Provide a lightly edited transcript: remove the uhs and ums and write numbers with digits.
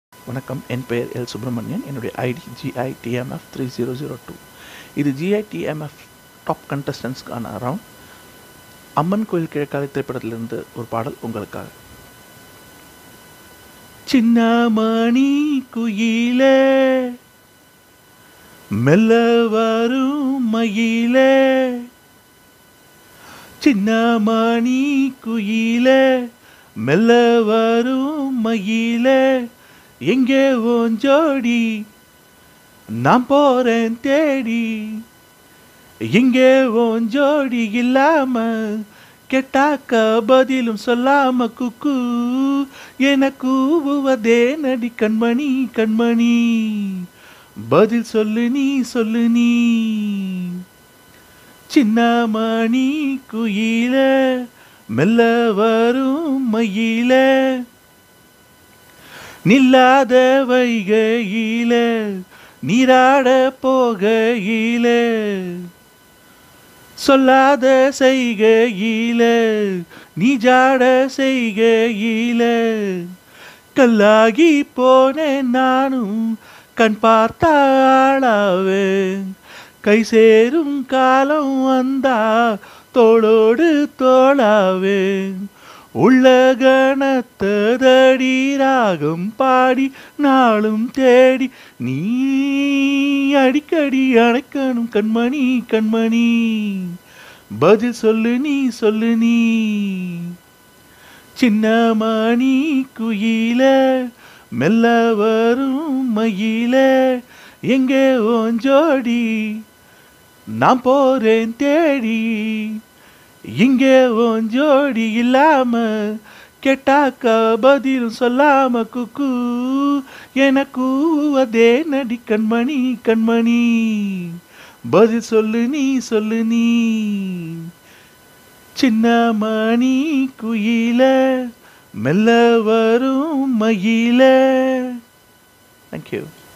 வணக்கம், என் பெயர் எல் சுப்பிரமணியன். என்னுடைய ஐடி GITMF 3002. இது GITMF டாப் கண்டஸ்டன்ஸ்க்கான ரவுண்ட். அம்மன் கோயில் கிழக்காலை திரைப்படத்திலிருந்து ஒரு பாடல் உங்களுக்காக. சின்னமணி குயிலே மெல்ல வரும் மயிலே, சின்னமணி குயிலே மெல்ல வரும் மயிலே, எங்கே உன் ஜோடி நான் போறேன் தேடி, எங்கே உன் ஜோடி இல்லாம கேட்டாக்க பதிலும் சொல்லாம குக்கு என கூவுவதே நடி கண்மணி கண்மணி, பதில் சொல்லு நீ சொல்லு நீ. சின்னமணி குயிலே மெல்ல வரும் மயிலே, நில்லாத வைகையில நீராட போகையில, சொல்லாத செய்கையில நீ ஜாட செய்கையில, கல்லாகி போனேன் நானும் கண் பார்த்தாளாவே, கை சேரும் காலம் வந்தா தோளோடு தோளாவே, உள்ள கணத்ததடி ராகம் பாடி நாளும் தேடி நீ அடிக்கடி அணைக்கணும் கண்மணி கண்மணி, பதில் சொல்லு நீ சொல்லு நீ. சின்னமணி குயிலே மெல்ல வரும் மயிலே, எங்கே உன் ஜோடி நான் போறேன் தேடி, இங்கே உன் ஜோடி இல்லாம கேட்டாக்க பதிலும் சொல்லாம குக்கு என கூவதே நடி கண்மணி கண்மணி, பதில் சொல்லு நீ சொல்லு நீ. சின்னமணி குயிலே மெல்ல வரும் மயிலே. Thank you.